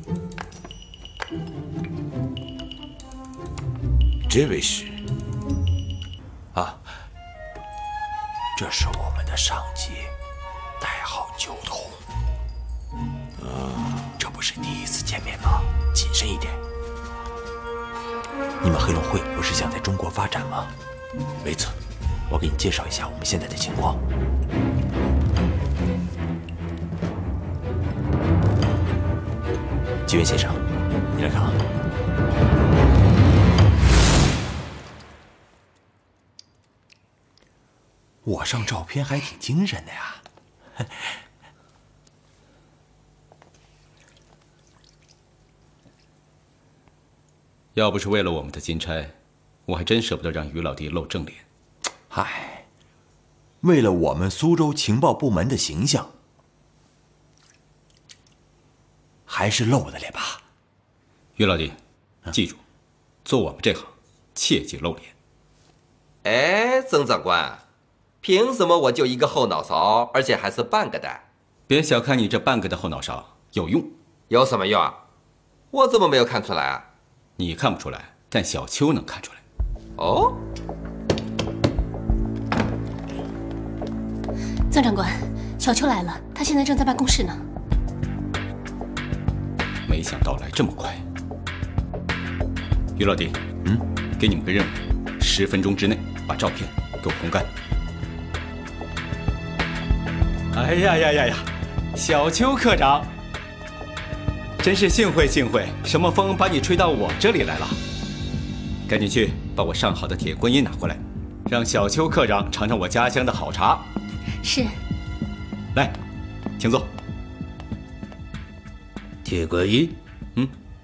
这位是？ 啊，这是我们的上级，代号九童。啊，这不是第一次见面吗？谨慎一点。你们黑龙会不是想在中国发展吗？ 没错。 我给你介绍一下我们现在的情况。 菊元先生，你来看啊。 我上照片还挺精神的呀。 要不是为了我们的金钗，我还真舍不得让于老弟露正脸。 嗨，为了我们苏州情报部门的形象，还是露了脸吧。 于老弟，记住，做我们这行，切忌露脸。 哎，曾长官，凭什么我就一个后脑勺，而且还是半个的？ 别小看你这半个的后脑勺，有用。 有什么用啊？我怎么没有看出来啊？ 你看不出来，但小秋能看出来。 哦， 曾长官，小秋来了，他现在正在办公室呢。 没想到来这么快。于老弟， 嗯， 给你们个任务，十分钟之内把照片给我烘干。哎呀呀呀呀！小邱科长，真是幸会幸会，什么风把你吹到我这里来了？赶紧去把我上好的铁观音拿过来，让小邱科长尝尝我家乡的好茶。 是。 来，请坐。 铁观音， 嗯，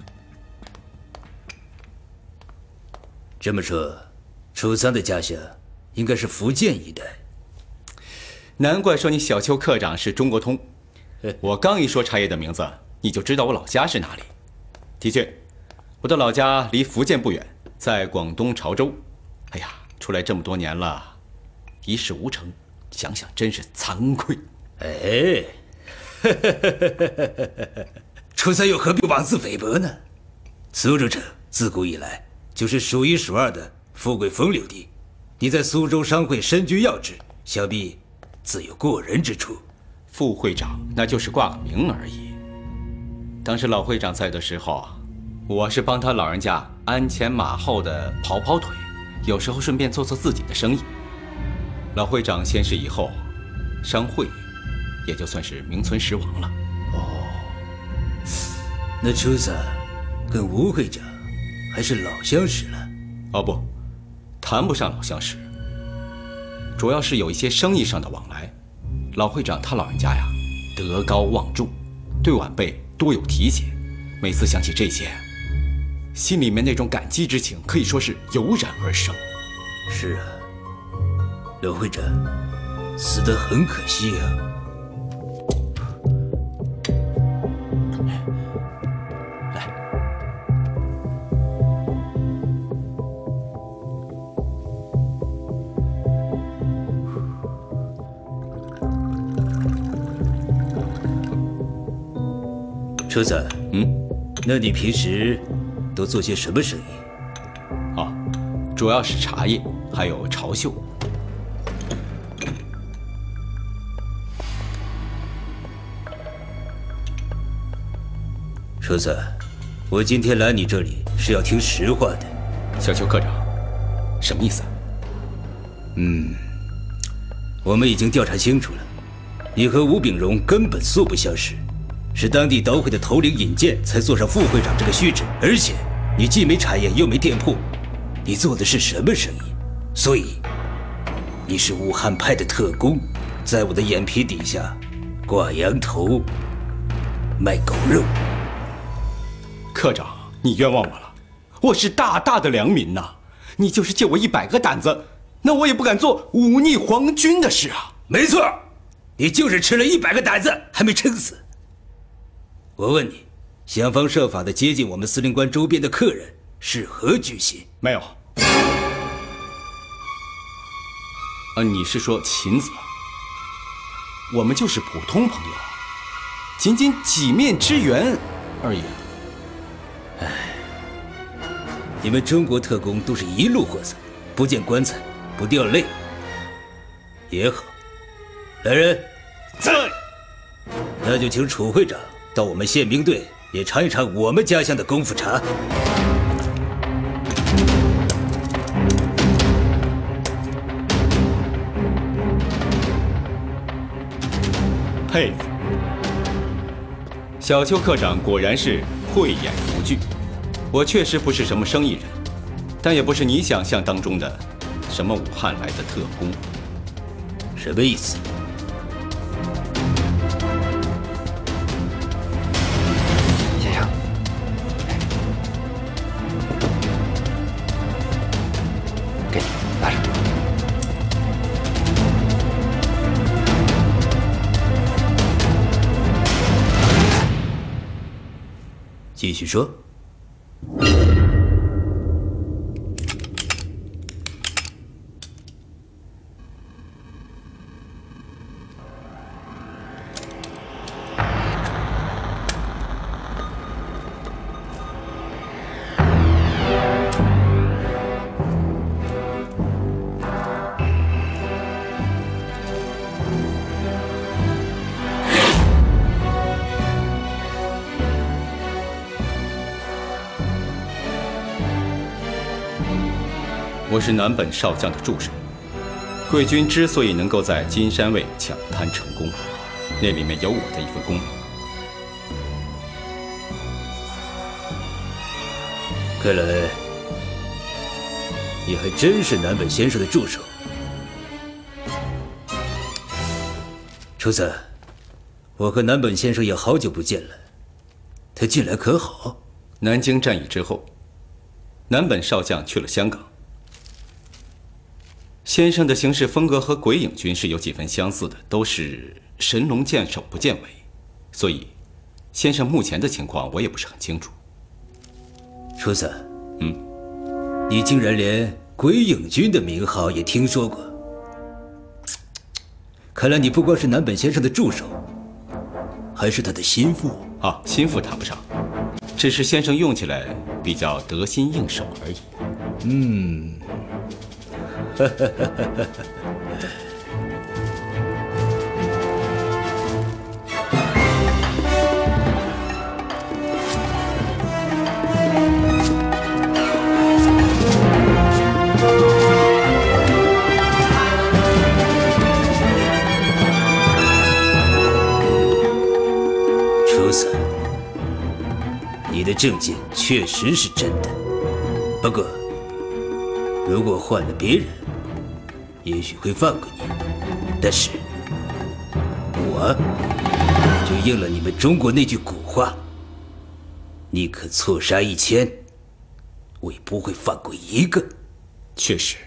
这么说，楚桑的家乡应该是福建一带。 难怪说你小邱科长是中国通。我刚一说茶叶的名字，你就知道我老家是哪里。的确，我的老家离福建不远，在广东潮州。哎呀，出来这么多年了，一事无成，想想真是惭愧。 哎，楚桑又何必妄自菲薄呢？苏州城自古以来就是数一数二的富贵风流地，你在苏州商会身居要职，想必自有过人之处。 副会长那就是挂个名而已。当时老会长在的时候，我是帮他老人家鞍前马后的跑跑腿，有时候顺便做做自己的生意。老会长先逝以后，商会也就算是名存实亡了。 哦，那楚桑跟吴会长还是老相识了？ 哦不，谈不上老相识，主要是有一些生意上的往来。老会长他老人家呀，德高望重，对晚辈多有提携。每次想起这些，心里面那种感激之情可以说是油然而生。 是啊，老会长死得很可惜啊。车子， 嗯， 那你平时都做些什么生意？ 啊，主要是茶叶，还有潮绣。 车子，我今天来你这里是要听实话的。 小邱科长，什么意思啊？ 嗯，我们已经调查清楚了，你和吴炳荣根本素不相识。是当地刀会的头领引荐，才坐上副会长这个虚职。而且，你既没茶叶又没店铺，你做的是什么生意？所以，你是武汉派的特工，在我的眼皮底下挂羊头，卖狗肉。 科长，你冤枉我了，我是大大的良民呐！你就是借我一百个胆子，那我也不敢做忤逆皇军的事啊！ 没错，你就是吃了一百个胆子，还没撑死。我问你，想方设法的接近我们司令官周边的客人是何居心？ 没有。啊，你是说秦子？我们就是普通朋友，仅仅几面之缘而已。 唉，你们中国特工都是一路货色，不见棺材不掉泪。也好，来人， 在。 那就请楚会长到我们宪兵队也尝一尝我们家乡的功夫茶。 佩服，小邱科长果然是慧眼如炬。我确实不是什么生意人，但也不是你想象当中的什么武汉来的特工。 什么意思？ 先生，给你拿着。 继续说。 我是南本少将的助手。贵军之所以能够在金山卫抢滩成功，那里面有我的一份功劳。 看来你还真是南本先生的助手。初三，我和南本先生也好久不见了，他近来可好？ 南京战役之后，南本少将去了香港。先生的行事风格和鬼影军是有几分相似的，都是神龙见首不见尾，所以先生目前的情况我也不是很清楚。 初三， 嗯， 你竟然连鬼影军的名号也听说过？看来你不光是南本先生的助手，还是他的心腹啊。心腹谈不上，只是先生用起来比较得心应手而已。 嗯。哈哈哈哈哈！初三，你的证件确实是真的，不过如果换了别人，也许会放过你，但是我就应了你们中国那句古话：宁可错杀一千，我也不会放过一个。 确实，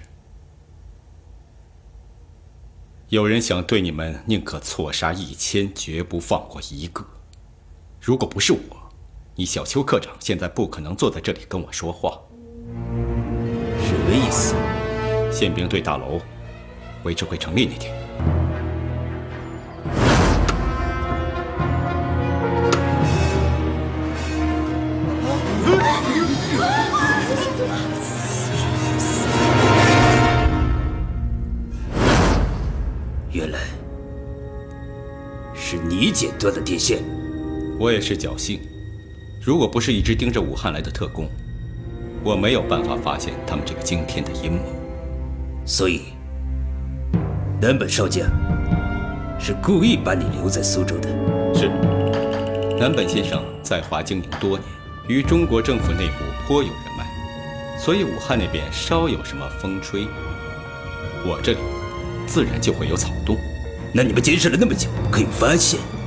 有人想对你们宁可错杀一千，绝不放过一个。如果不是我，你小邱科长现在不可能坐在这里跟我说话。 什么意思？ 宪兵队大楼围执会成立那天， 原来是你剪断了电线。 我也是侥幸，如果不是一直盯着武汉来的特工，我没有办法发现他们这个惊天的阴谋。 所以南本少将是故意把你留在苏州的。 是，南本先生在华经营多年，与中国政府内部颇有人脉，所以武汉那边稍有什么风吹，我这里自然就会有草动。 那你们监视了那么久，可有发现